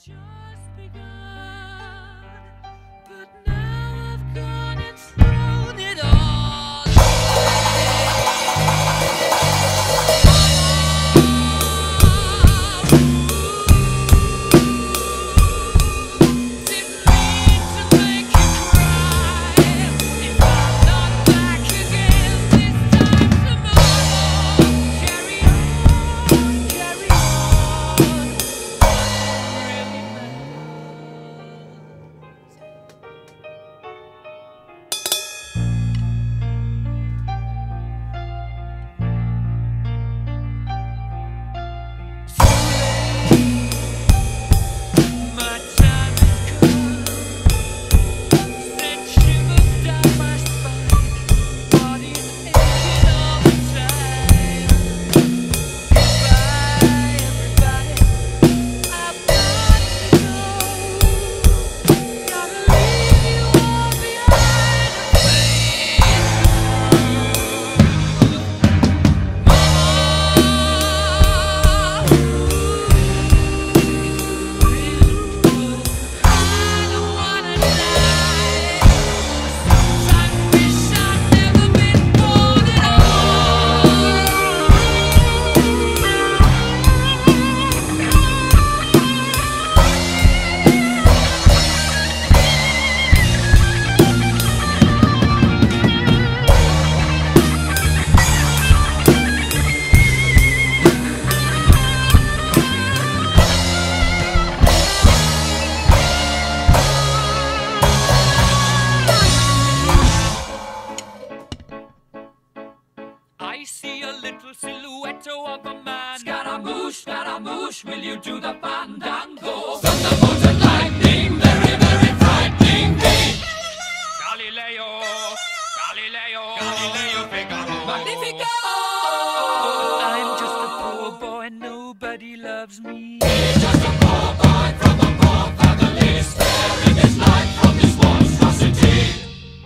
just begun, but now I've gone and thrown it all Didn't mean to make you cry. If I'm not back again this time tomorrow, carry on, carry on. Really matters. My time has come. Sent shivers down my spine. Body's aching all the time. Goodbye, everybody. I've got to go. Gotta leave you all behind I don't wanna die. Sometimes wish I'd never been born at all. I see a little silhouette of a man. Scaramouche, will you do the fandango? Thunderbolt and lightning, very, very frightening me. Galileo, Figaro, Magnifico. I'm just a poor boy, nobody loves me. He's just a poor boy from a poor family, sparing his life from this monstrosity.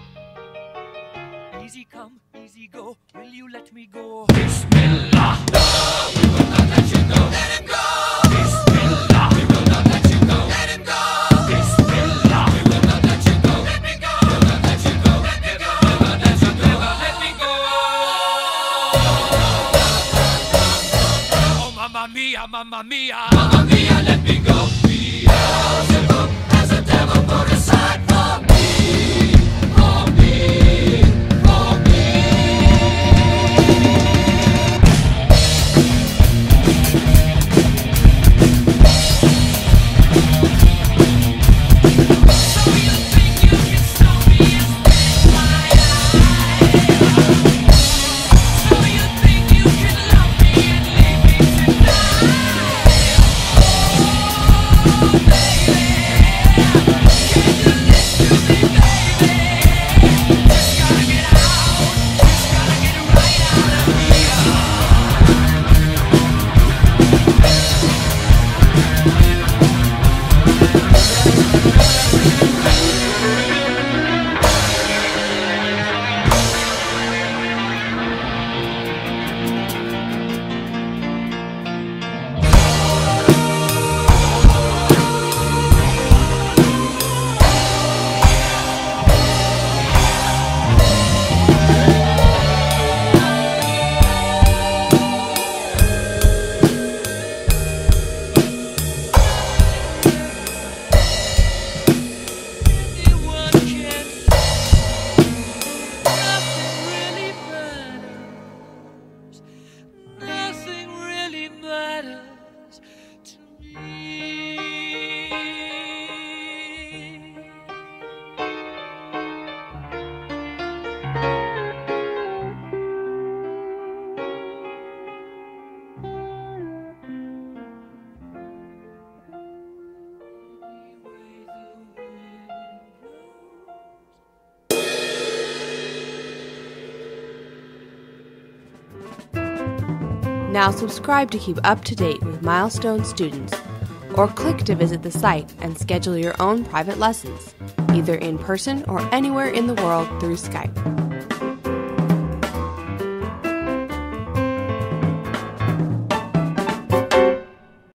Easy come, easy go, will you let me go? Bismillah, no, we will not let you go. Let him go. Bismillah, we will not let you go. Let him go. Bismillah, we will not let you go. Let me go. We'll not let you go. Let me go. We'll not let you go. Let me go. Oh, mamma mia, mamma mia. Mamma mia, let me go. Beelzebub has a devil put aside for me. For me. For me. So you think you can stop me and spit my eye? So you think you can love me and leave me tonight? Oh, baby, can you listen to me, baby? Just gotta get out, just gotta get right out of here. Anyone can see nothing really matters to me. Now subscribe to keep up to date with Milestones students, or click to visit the site and schedule your own private lessons, either in person or anywhere in the world through Skype.